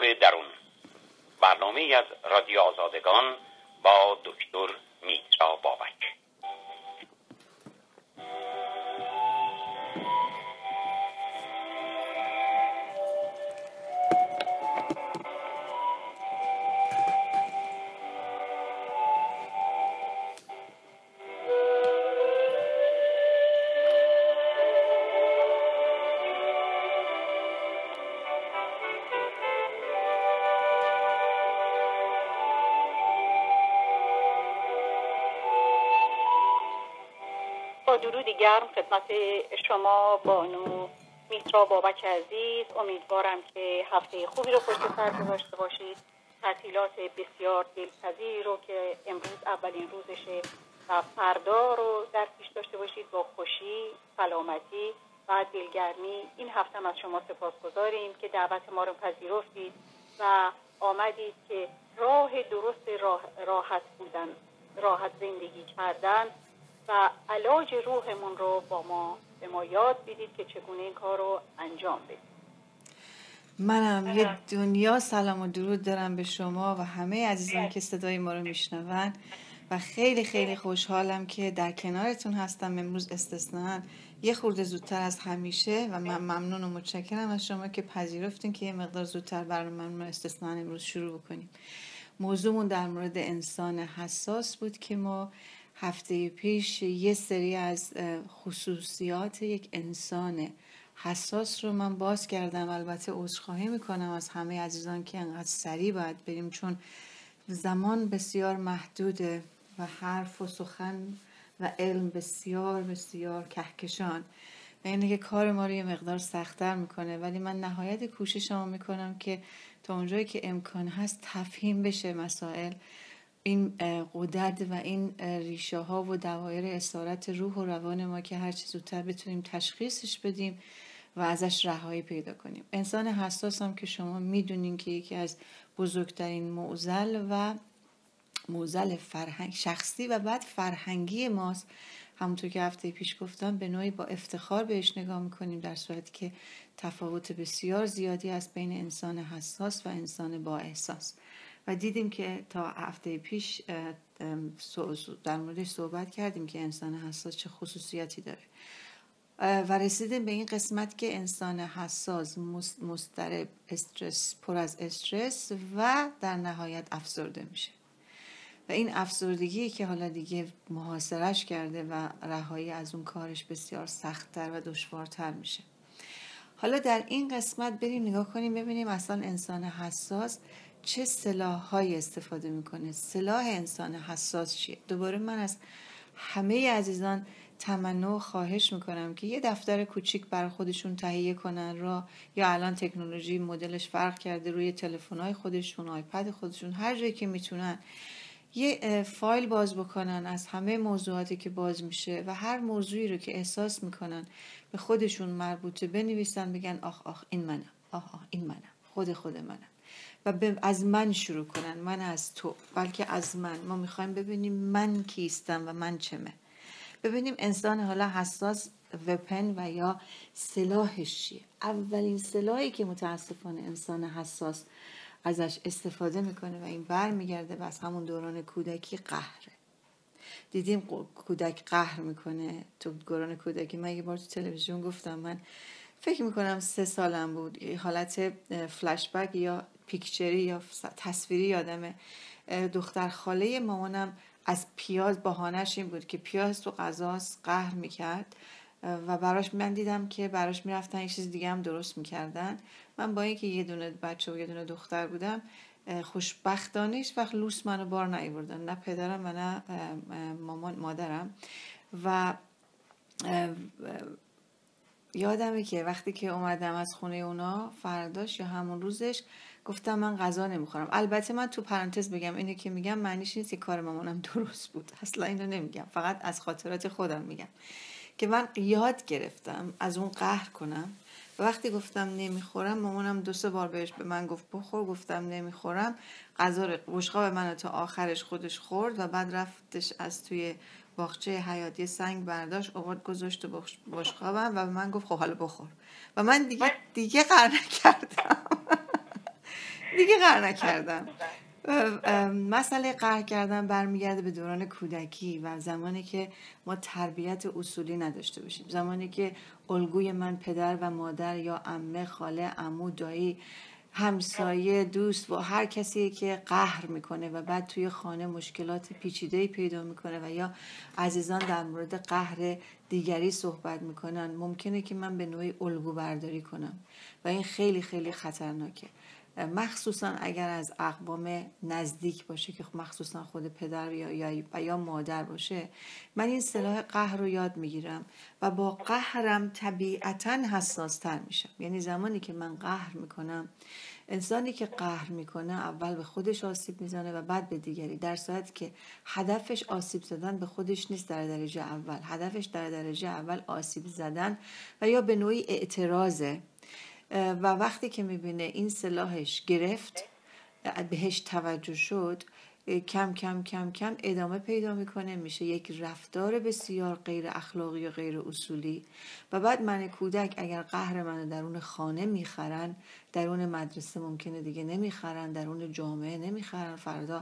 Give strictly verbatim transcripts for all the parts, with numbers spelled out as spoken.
راه درون، برنامه از رادیو آزادگان با دکتر میترا بابک. با درودی گرم خدمت شما بانو میترا بابک عزیز، امیدوارم که هفته خوبی رو پشت سر گذاشته باشید. تعطیلات بسیار دلپذیری رو که امروز اولین روزشه و فردا رو در پیش داشته باشید با خوشی، سلامتی و دلگرمی. این هفته هم از شما سپاسگزاریم که دعوت ما رو پذیرفتید و آمدید که راه درست راه راحت بودن، راحت زندگی کردن و علاج روحمون رو با ما به ما یاد بدید که چگونه این کار رو انجام بدید. منم یه دنیا سلام و درود دارم به شما و همه عزیزان که صدای ما رو میشنون و خیلی خیلی خوشحالم که در کنارتون هستم امروز استثناً یه خورده زودتر از همیشه و من ممنون و متشکرم از شما که پذیرفتین که یه مقدار زودتر برنامه استثناً امروز شروع بکنیم. موضوعمون در مورد انسان حساس بود که ما هفته پیش یه سری از خصوصیات یک انسان حساس رو من باز کردم. البته عذرخواهی میکنم از همه عزیزان که انقدر سریع باید بریم چون زمان بسیار محدوده و حرف و سخن و علم بسیار بسیار کهکشان و اینه که کار ما رو یه مقدار سخت‌تر میکنه، ولی من نهایت کوششمو میکنم که تا اونجایی که امکان هست تفهیم بشه مسائل، این غدد و این ریشه ها و دوایر اسارت روح و روان ما که هر چه زودتر بتونیم تشخیصش بدیم و ازش رهایی پیدا کنیم. انسان حساس هم که شما میدونین که یکی از بزرگترین معضل و معضل فرهنگ شخصی و بعد فرهنگی ماست. همونطور که هفته پیش گفتم به نوعی با افتخار بهش نگاه میکنیم، در صورتی که تفاوت بسیار زیادی است بین انسان حساس و انسان با احساس. و دیدیم که تا هفته پیش در موردش صحبت کردیم که انسان حساس چه خصوصیاتی داره و رسیدیم به این قسمت که انسان حساس مضطرب، استرس، پر از استرس و در نهایت افسرده میشه و این افسردگی که حالا دیگه محاصرش کرده و رهایی از اون کارش بسیار سخت‌تر و دشوارتر میشه. حالا در این قسمت بریم نگاه کنیم ببینیم اصلا انسان حساس چه سلاح‌هایی استفاده میکنه. سلاح انسان حساس چیه؟ دوباره من از همه عزیزان تمنا و خواهش میکنم که یه دفتر کوچیک برای خودشون تهیه کنن را یا الان تکنولوژی مدلش فرق کرده، روی تلفن‌های خودشون، آیپد خودشون، هر جایی که میتونن یه فایل باز بکنن از همه موضوعاتی که باز میشه و هر موضوعی رو که احساس میکنن به خودشون مربوطه بنویسن، بگن آخ آخ این منم، آخ آخ این منم، خود خود منم و از من شروع کنن، من از تو، بلکه از من. ما میخوایم ببینیم من کیستم و من چمه. ببینیم انسان حالا حساس وپن و یا سلاحش چیه. اولین سلاحی که متاسفانه انسان حساس ازش استفاده میکنه و این بر میگرده و از همون دوران کودکی قهره. دیدیم کودک قهر میکنه. تو دوران کودکی من یه بار تو تلویزیون گفتم، من فکر میکنم سه سالم بود، حالت فلش بک یا پیکچری یا تصویری یادمه. دختر خاله مامانم از پیاز، بهانه‌اش این بود که پیاز تو غذاست، قهر میکرد و براش من دیدم که براش میرفتن یه چیز دیگه هم درست میکردن. من با اینکه یه دونه بچه و یه دونه دختر بودم، خوشبختانه هیچ وقت لوس منو بار نیاوردن، نه پدرم و نه مامان مادرم. و یادمه که وقتی که اومدم از خونه اونا فرداش یا همون روزش گفتم من غذا نمیخورم. البته من تو پرانتز بگم اینو که میگم معنیش نیست که کار مامانم درست بود، اصلا اینو نمیگم، فقط از خاطرات خودم میگم که من یاد گرفتم از اون قهر کنم و وقتی گفتم نمیخورم مامانم دو سه بار بهش به من گفت بخور، گفتم نمیخورم، غذا رو بشقاب منو تا آخرش خودش خورد و بعد رفتش از توی باغچه حیاتی سنگ برداشت آورد گذاشت تو بشقابم و به من گفت خب حالا بخور و من دیگه دیگه قهر نکردم. دیگه قهر نکردم. مسئله قهر کردن برمیگرده به دوران کودکی و زمانی که ما تربیت اصولی نداشته باشیم، زمانی که الگوی من پدر و مادر یا عمه، خاله، عمو، دایی، همسایه، دوست و هر کسی که قهر میکنه و بعد توی خانه مشکلات پیچیده‌ای پیدا میکنه و یا عزیزان در مورد قهر دیگری صحبت میکنن، ممکنه که من به نوعی الگو برداری کنم و این خیلی خیلی خطرناکه، مخصوصا اگر از اقوام نزدیک باشه که مخصوصا خود پدر یا یا یا مادر باشه. من این اصطلاح قهر رو یاد میگیرم و با قهرم طبیعتاً حساس تر میشم. یعنی زمانی که من قهر میکنم، انسانی که قهر میکنه اول به خودش آسیب میزنه و بعد به دیگری، در صورتی که هدفش آسیب زدن به خودش نیست. در درجه اول هدفش در درجه اول آسیب زدن و یا به نوعی اعتراضه و وقتی که میبینه این سلاحش گرفت، بهش توجه شد، کم کم کم کم ادامه پیدا میکنه، میشه یک رفتار بسیار غیر اخلاقی و غیر اصولی. و بعد من کودک اگر قهر منو درون خانه میخرن، درون مدرسه ممکنه دیگه نمیخرن، درون جامعه نمیخرن، فردا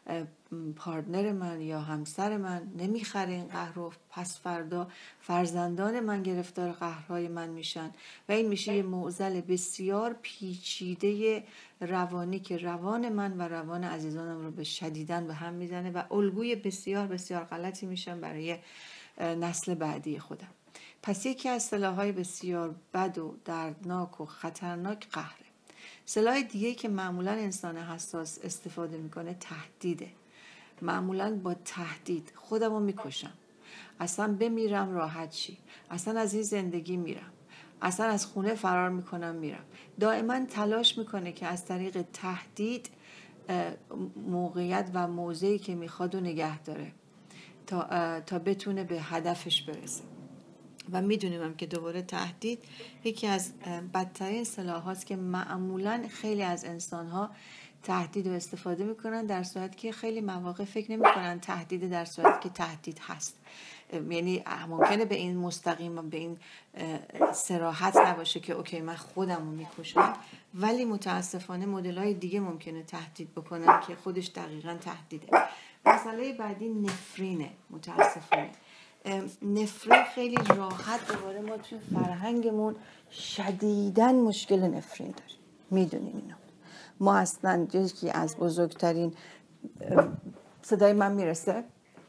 پارتنر من یا همسر من نمیخره این قهر رو، پس فردا فرزندان من گرفتار قهرهای من میشن و این میشه یه معضل بسیار پیچیده روانی که روان من و روان عزیزانم رو به شدیداً به هم میزنه و الگوی بسیار بسیار غلطی میشن برای نسل بعدی خودم. پس یکی از سلاح‌های بسیار بد و دردناک و خطرناک قهره. سلاح دیگه که معمولا انسان حساس استفاده میکنه تهدیده. معمولا با تهدید خودم رو میکشم، اصلا بمیرم راحت چی، اصلا از این زندگی میرم، اصلا از خونه فرار میکنم میرم. دائما تلاش میکنه که از طریق تهدید موقعیت و موضعی که میخواد و نگه داره تا, تا بتونه به هدفش برسه. و میدونیم هم که دوباره تهدید یکی از بدترین سلاح هاست که معمولا خیلی از انسان ها تهدید رو استفاده میکنن، در صورتی که خیلی مواقع فکر نمیکنن تهدید در صورتی که تهدید هست. یعنی ممکنه به این مستقیم به این صراحت نباشه که اوکی من خودم رو میکشم، ولی متاسفانه مدل های دیگه ممکنه تهدید بکنن که خودش دقیقاً تهدیده. مسئله بعدی نفرینه. متاسفانه نفرین خیلی راحت دوباره ما توی فرهنگمون شدیداً مشکل نفرین داریم. میدونیم اینو. ما اصلا یکی از بزرگترین صدای من میرسه؟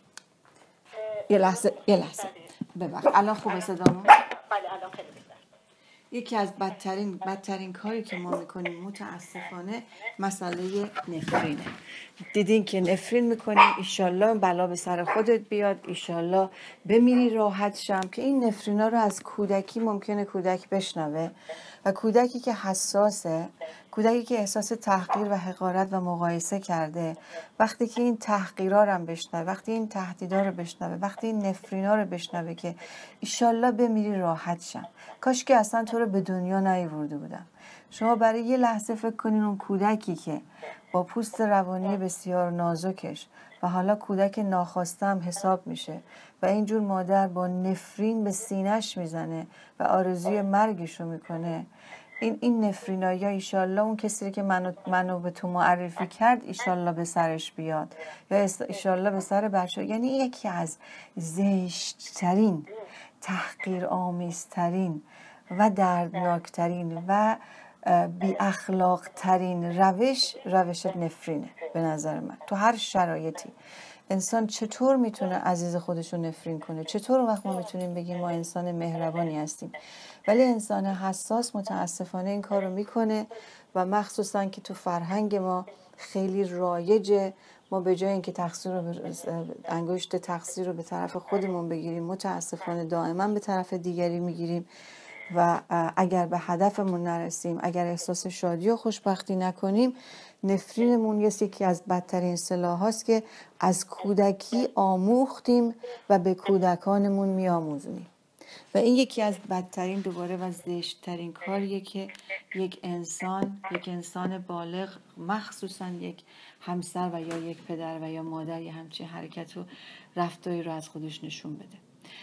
یه لحظه یه لحظه ببخش. الان خوبه صدامون؟ بله الان خیلی بهتر. یکی از بدترین بدترین کاری که ما میکنیم متاسفانه مسئله نفرینه. دیدین که نفرین میکنیم، ایشالله بلا به سر خودت بیاد، ایشالله بمیری راحت شم. که این نفرینا رو از کودکی ممکنه کودک بشنوه و کودکی که حساسه، کودکی که احساس تحقیر و حقارت و مقایسه کرده، وقتی که این تحقیرها رو بشنوه، وقتی این تهدیدها رو بشنوه، وقتی این نفرینا رو بشنوه که ایشالله بمیری راحت شم، کاش که اصلا تو رو به دنیا نیاورده بودم. شما برای یه لحظه فکر کنین اون کودکی که با پوست روانی بسیار نازکش و حالا کودک ناخواسته هم حساب میشه و اینجور مادر با نفرین به سینه‌اش میزنه و آرزوی مرگشو میکنه. این این نفرینایی ها ایشالله اون کسی که منو, منو به تو معرفی کرد ایشالله به سرش بیاد یا ایشالله به سر بچه. یعنی یکی از زشت‌ترین، تحقیر آمیزترین و دردناکترین و بی اخلاق ترین روش روش نفرینه به نظر من. تو هر شرایطی انسان چطور میتونه عزیز خودش رو نفرین کنه؟ چطور وقت ما میتونیم بگیم ما انسان مهربانی هستیم؟ ولی انسان حساس متاسفانه این کار رو میکنه و مخصوصا که تو فرهنگ ما خیلی رایجه. ما به جای اینکه تقصیر رو انگشت تقصیر رو به طرف خودمون بگیریم، متاسفانه دائما به طرف دیگری میگیریم و اگر به هدفمون نرسیم، اگر احساس شادی و خوشبختی نکنیم، نفرینمون یکی از بدترین سلاح هاست که از کودکی آموختیم و به کودکانمون میآموزیم. و این یکی از بدترین دوباره و زشت‌ترین کاریه که یک انسان یک انسان بالغ، مخصوصا یک همسر و یا یک پدر و یا مادر یه همچین حرکت و رفتاری رو از خودش نشون بده.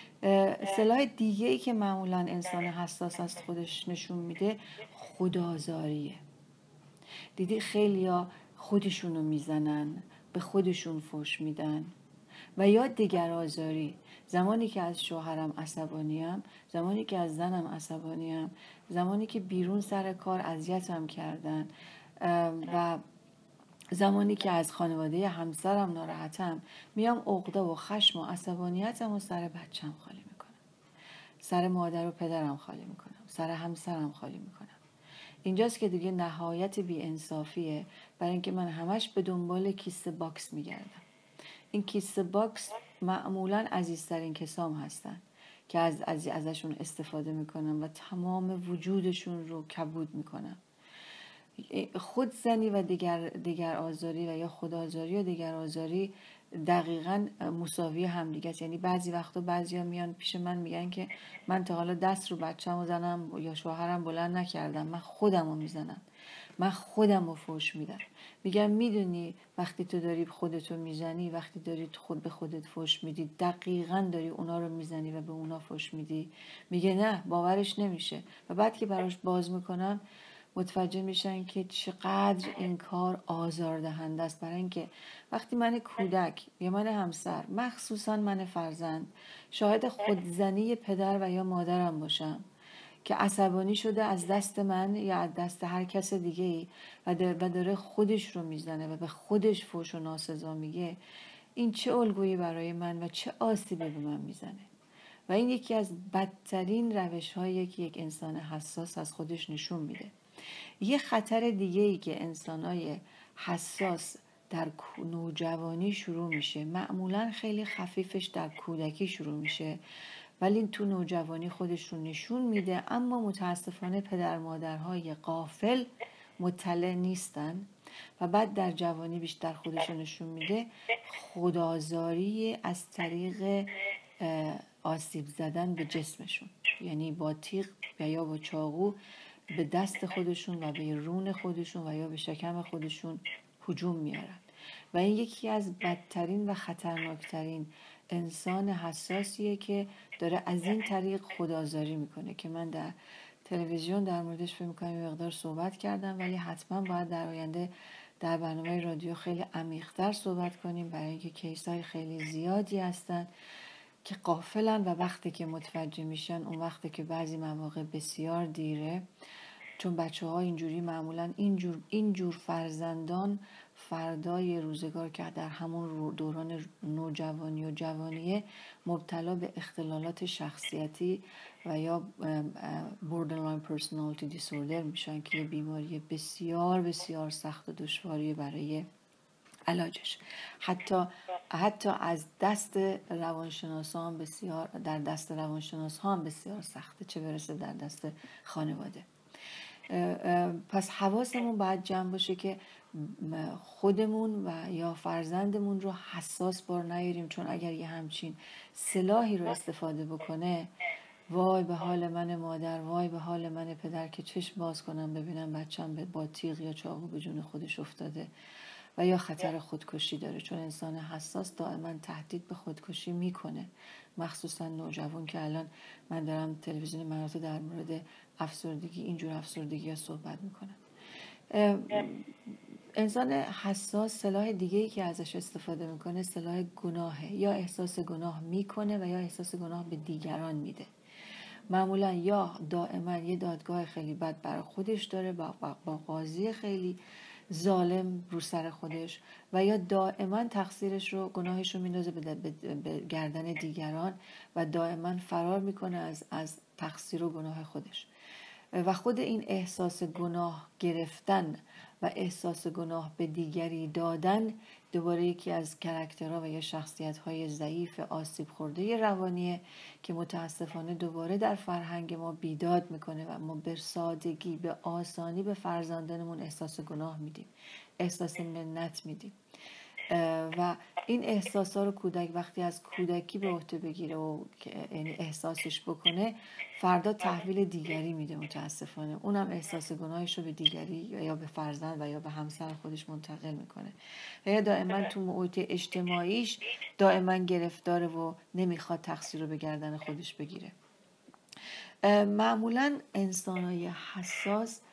سلاح دیگه ای که معمولا انسان حساس از خودش نشون میده خدازاریه. دیدی خیلیا خودشونو میزنن، به خودشون فحش میدن. و یا دیگر آزاری، زمانی که از شوهرم عصبانیم، زمانی که از زنم عصبانیم، زمانی که بیرون سر کار اذیتم کردن و زمانی که از خانواده همسرم ناراحتم، میام عقده و خشم و عصبانیتم و سر بچم خالی میکنم، سر مادر و پدرم خالی میکنم، سر همسرم خالی میکنم. اینجاست که دیگه نهایت بی انصافیه، برای اینکه من همش به دنبال کیسه باکس میگردم. این کیسه باکس معمولاً عزیزترین کسام هستن که از, از ازشون استفاده میکنم و تمام وجودشون رو کبود میکنم. خودزنی و دیگر, دیگر آزاری و یا خودآزاری و دیگر آزاری دقیقاً مساوی هم دیگه است. یعنی بعضی وقتا بعضی ها میان پیش من میگن که من تا حالا دست رو بچه‌مو زنم یا شوهرم بلند نکردم، من خودم رو میزنم، من خودم رو فحش میدم. میگم میدونی وقتی تو داری خودتو میزنی، وقتی داری خود به خودت فحش میدی، دقیقاً داری اونا رو میزنی و به اونا فحش میدی. میگه نه، باورش نمیشه. و بعد که براش باز میکنم متوجه میشن که چقدر این کار آزاردهنده است. برای اینکه وقتی من کودک یا من همسر، مخصوصا من فرزند، شاهد خودزنی پدر و یا مادرم باشم که عصبانی شده از دست من یا از دست هر کس دیگه ای و داره خودش رو میزنه و به خودش فحش و ناسزا میگه، این چه الگویی برای من و چه آسیبی به من میزنه. و این یکی از بدترین روش هایی که یک انسان حساس از خودش نشون میده. یه خطر دیگه ای که انسانای حساس در نوجوانی شروع میشه، معمولا خیلی خفیفش در کودکی شروع میشه ولی تو نوجوانی خودش رو نشون میده، اما متاسفانه پدر مادرهای غافل مطلع نیستن و بعد در جوانی بیشتر خودش رو نشون میده. خودآزاری از طریق آسیب زدن به جسمشون، یعنی با تیغ یا با چاقو به دست خودشون و به رون خودشون و یا به شکم خودشون هجوم میارن. و این یکی از بدترین و خطرناکترین انسان حساسیه که داره از این طریق خودآزاری میکنه که من در تلویزیون در موردش فکر میکنم یه مقدار صحبت کردم، ولی حتما باید در آینده در برنامه رادیو خیلی عمیق‌تر صحبت کنیم، برای اینکه کیس‌های خیلی زیادی هستن که غافلن و وقتی که متوجه میشن اون وقتی که بعضی مواقع بسیار دیره. چون بچه ها اینجوری معمولا اینجور, اینجور فرزندان فردای روزگار که در همون دوران نوجوانی و جوانیه مبتلا به اختلالات شخصیتی و یا borderline personality disorder میشن که یه بیماری بسیار بسیار سخت و دشواری برای علاجش. حتی حتی از دست روانشناسان بسیار در دست روانشناسان بسیار سخته، چه برسه در دست خانواده. پس حواسمون باید جمع باشه که خودمون و یا فرزندمون رو حساس بار نیاریم، چون اگر یه همچین سلاحی رو استفاده بکنه، وای به حال من مادر، وای به حال من پدر که چشم باز کنم ببینم بچم با تیغ یا چاقو به جون خودش افتاده و یا خطر خودکشی داره. چون انسان حساس دائما تهدید به خودکشی میکنه، مخصوصا نوجوان که الان من دارم تلویزیون مناطق در مورد افسردگی، اینجور افسردگی ها صحبت میکنم. انسان حساس سلاح دیگه‌ای که ازش استفاده میکنه سلاح گناهه. یا احساس گناه میکنه و یا احساس گناه به دیگران میده. معمولا یا دائما یه دادگاه خیلی بد برای خودش داره با, با قاضی خیلی ظالم رو سر خودش، و یا دائما تقصیرش رو، گناهش رو میندازه به, به, به گردن دیگران و دائما فرار میکنه از, از تقصیر و گناه خودش. و خود این احساس گناه گرفتن و احساس گناه به دیگری دادن دوباره یکی از کاراکترها و یا شخصیت‌های ضعیف آسیب خورده روانیه که متاسفانه دوباره در فرهنگ ما بیداد میکنه و ما به سادگی، به آسانی به فرزندانمون احساس گناه میدیم، احساس منت میدیم. و این احساسا رو کودک وقتی از کودکی به عهده بگیره و یعنی احساسش بکنه، فردا تحویل دیگری میده متاسفانه. اونم احساس گناهش رو به دیگری یا به فرزند و یا به همسر خودش منتقل میکنه و یا دائما تو محیط اجتماعیش دائما گرفتاره و نمیخواد تقصیر رو به گردن خودش بگیره. معمولا انسانای حساس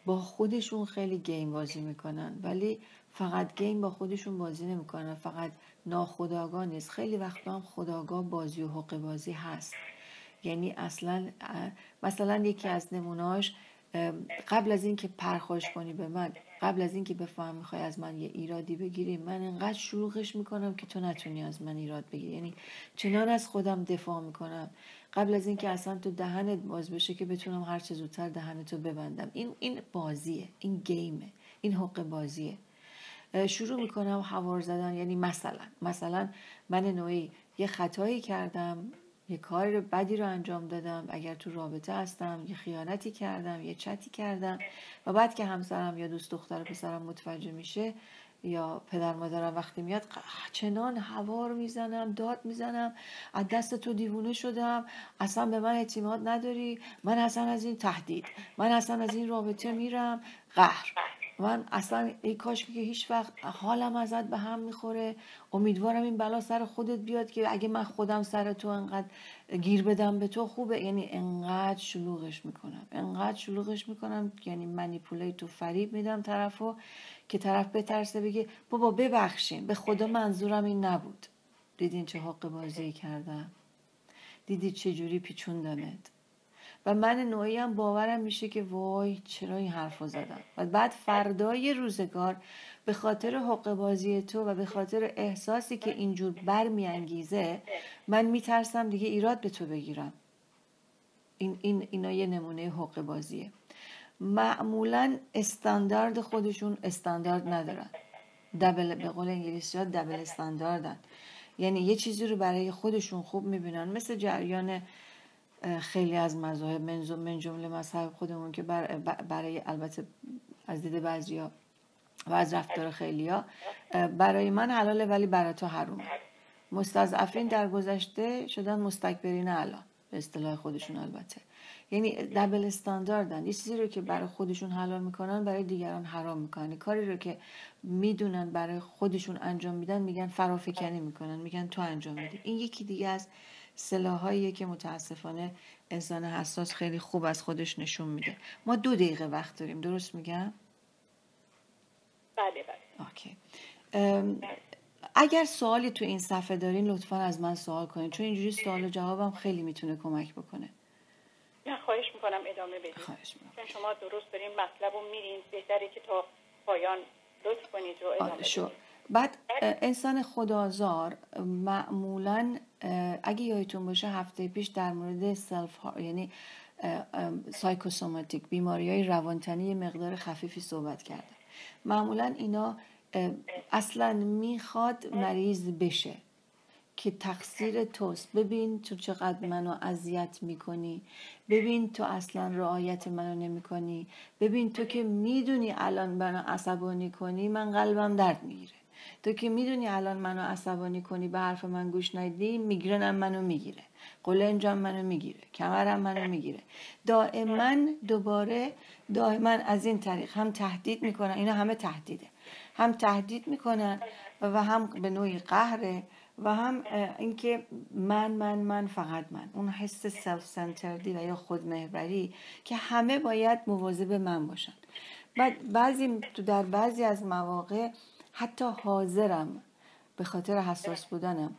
با خودشون خیلی گیم بازی میکنن، ولی فقط گیم با خودشون بازی نمیکنن، فقط ناخودآگاه نیست، خیلی وقتا هم خودآگاه بازی و حقه بازی هست. یعنی اصلا مثلا یکی از نمونهاش، قبل از این که پرخوش کنی به من، قبل از این که بفهم میخوای از من یه ایرادی بگیری، من انقدر شلوغش میکنم که تو نتونی از من ایراد بگیری. یعنی چنان از خودم دفاع میکنم قبل از این که اصلا تو دهنت باز بشه که بتونم هر چه زودتر دهنتو ببندم. این این بازیه، این گیمه، این حقه بازیه. شروع میکنم حوار زدن. یعنی مثلا مثلا من نوعی یه خطایی کردم، یه کار بدی رو انجام دادم، اگر تو رابطه هستم یه خیانتی کردم، یه چتی کردم، و بعد که همسرم یا دوست دختر پسرم متوجه میشه یا پدر مادرم وقتی میاد، چنان حوار میزنم، داد میزنم، از دست تو دیوونه شدم، اصلا به من اعتماد نداری، من اصلا از این تهدید، من اصلا از این رابطه میرم، قهر، من اصلا ای کاش که هیچ وقت حالم ازت به هم میخوره، امیدوارم این بلا سر خودت بیاد که اگه من خودم سر تو انقدر گیر بدم به تو خوبه. یعنی انقدر شلوغش میکنم، انقدر شلوغش میکنم، یعنی منیپولیت و فریب میدم طرفو که طرف بترسه بگه بابا ببخشین، به خدا منظورم این نبود. دیدین چه حق بازی کردم؟ دیدید چه جوری پیچوندمت؟ و من نوعی هم باورم میشه که وای چرا این حرفو زدم. و بعد فردای روزگار به خاطر حق بازی تو و به خاطر احساسی که اینجور بر میانگیزه، من میترسم دیگه ایراد به تو بگیرم. این این اینا یه نمونه حق بازیه. معمولا استاندارد خودشون استاندارد ندارن. دبل، به قول انگلیسی ها دبل استانداردن. یعنی یه چیزی رو برای خودشون خوب میبینن، مثل جریان خیلی از مذاهب، من جمله مذهب خودمون که برای البته از دید بعضیا و از رفتار خیلیا برای من حلاله ولی برای تو حرومه. مستضعفین در گذشته شدن مستکبرین الان، به اصطلاح خودشون البته. یعنی دبل استانداردن. یه چیزی رو که برای خودشون حلال میکنن برای دیگران حرام میکنن. کاری رو که میدونن برای خودشون انجام میدن میگن فرافکنی میکنن، میگن تو انجام میدی. این یکی دیگه از سلاحاییه که متاسفانه انسان حساس خیلی خوب از خودش نشون میده. ما دو دقیقه وقت داریم، درست میگم؟ بله بله. اوکی. اگر سوالی تو این صفحه دارین لطفا از من سوال کنین، چون اینجوری سوال و جوابم خیلی میتونه کمک بکنه. نه خواهش میکنم ادامه بدید. خواهش میکنم. شما درست دارین مطلب رو میرین، بهتره که تا پایان لطف کنید و ادامه بدید. بعد انسان خدازار معمولا اگه یادتون باشه هفته پیش در مورد سلف ها، یعنی سایکوسوماتیک، بیماری های روانتنی مقدار خفیفی صحبت کردم. معمولا اینا اصلا میخواد مریض بشه که تقصیر توست، ببین تو چقدر منو اذیت میکنی، ببین تو اصلا رعایت منو نمیکنی، ببین تو که میدونی الان منو عصبانی کنی من قلبم درد میگیره، تو که میدونی الان منو عصبانی کنی به حرف من گوش ندی میگرنم منو میگیره، قلنجم منو میگیره، کمرم منو میگیره. دائما دوباره دائما از این طریق هم تهدید میکنن. اینا همه تهدیده، هم تهدید میکنن و هم به نوعی قهره و هم اینکه من من من فقط من، اون حس سلف سنتردی و یا خودمحوری که همه باید مواظب من باشن. بعد بعضی تو در بعضی از مواقع حتی حاضرم به خاطر حساس بودنم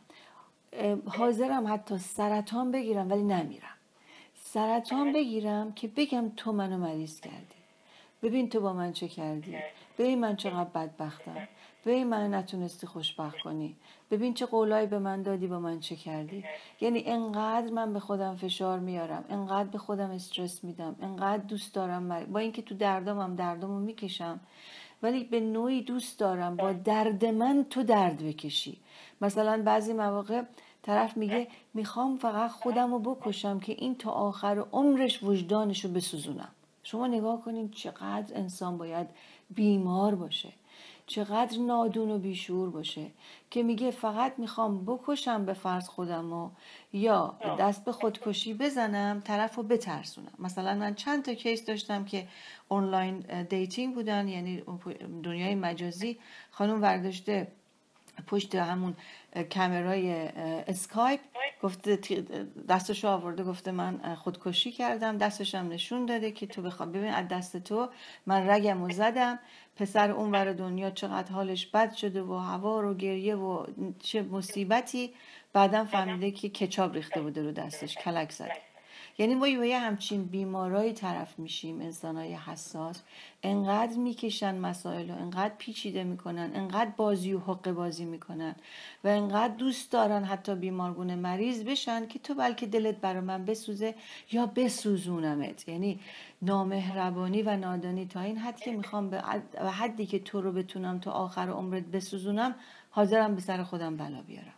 حاضرم حتی سرطان بگیرم ولی نمیرم. سرطان بگیرم که بگم تو منو مریض کردی، ببین تو با من چه کردی، ببین من چقدر بدبختم، ببین من نتونستی خوشبخت کنی، ببین چه قولایی به من دادی، با من چه کردی. یعنی انقدر من به خودم فشار میارم، انقدر به خودم استرس میدم، انقدر دوست دارم، با اینکه تو دردامم دردامو میکشم ولی به نوعی دوست دارم با درد من تو درد بکشی. مثلا بعضی مواقع طرف میگه میخوام فقط خودم رو بکشم که این تا آخر عمرش وجدانشو بسوزونم. شما نگاه کنین چقدر انسان باید بیمار باشه، چقدر نادون و بیشعور باشه که میگه فقط میخوام بکشم به فرض خودمو یا دست به خودکشی بزنم طرف رو بترسونم. مثلا من چند تا کیس داشتم که آنلاین دیتینگ بودن، یعنی دنیای مجازی. خانم ورداشته پشت همون کامرای اسکایپ گفته دستشو آورده گفته من خودکشی کردم، دستشم نشون داده که تو بخواد ببین از دست تو من رگمو زدم. پسر اون ور دنیا چقدر حالش بد شده و هوا رو گریه و چه مصیبتی، بعدم فهمیده که کچاپ ریخته بوده رو دستش، کلک زده. یعنی ما یه همچین بیمارایی طرف میشیم، انسانای حساس انقدر میکشن مسائل رو، انقدر پیچیده میکنن، انقدر بازی و حق بازی میکنن و انقدر دوست دارن حتی بیمارگونه مریض بشن که تو بلکه دلت برا من بسوزه یا بسوزونمت. یعنی نامهربانی و نادانی تا این حد که میخوام به حدی که تو رو بتونم تا آخر عمرت بسوزونم حاضرم به سر خودم بلا بیارم.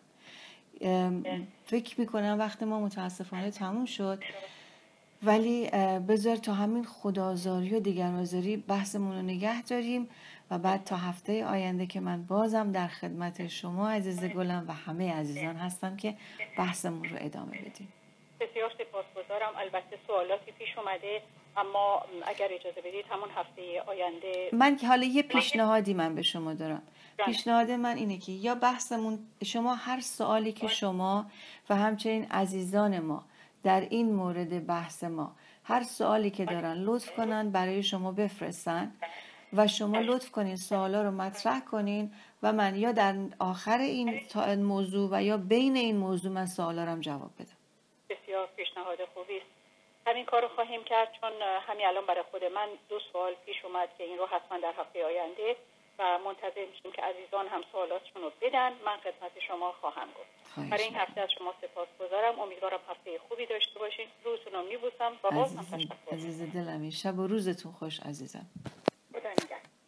فکر میکنم وقت ما متاسفانه تموم شد، ولی بذار تا همین خدازاری و دیگرآزاری بحثمون رو نگه داریم و بعد تا هفته آینده که من بازم در خدمت شما عزیز گلم و همه عزیزان هستم که بحثمون رو ادامه بدیم. بسیار سپاسگزارم. البته سوالاتی پیش اومده، اما اگر اجازه بدید همون هفته آینده من که حالا یه پیشنهادی من به شما دارم. پیشنهاد من اینه که یا بحثمون شما هر سوالی که شما و همچنین عزیزان ما در این مورد بحث ما هر سوالی که دارن لطف کنن برای شما بفرستن و شما لطف کنین سوالا رو مطرح کنین و من یا در آخر این موضوع و یا بین این موضوع من سوالا رو جواب بدم. بسیار پیشنهاد خوبی است. همین کارو خواهیم کرد، چون همین الان برای خود من دو سوال پیش اومد که این رو حتما در هفته آینده و منتظر میشیم که عزیزان هم سوالاتشون رو بدن. من خدمت شما خواهم گفت. برای این هفته از شما سپاسگزارم. امیدوارم هفته خوبی داشته باشین. روزتون رو میبوسم و باز هم تشکر. عزیز دلمی، شب و روزتون خوش عزیزم. خدا نگهدار.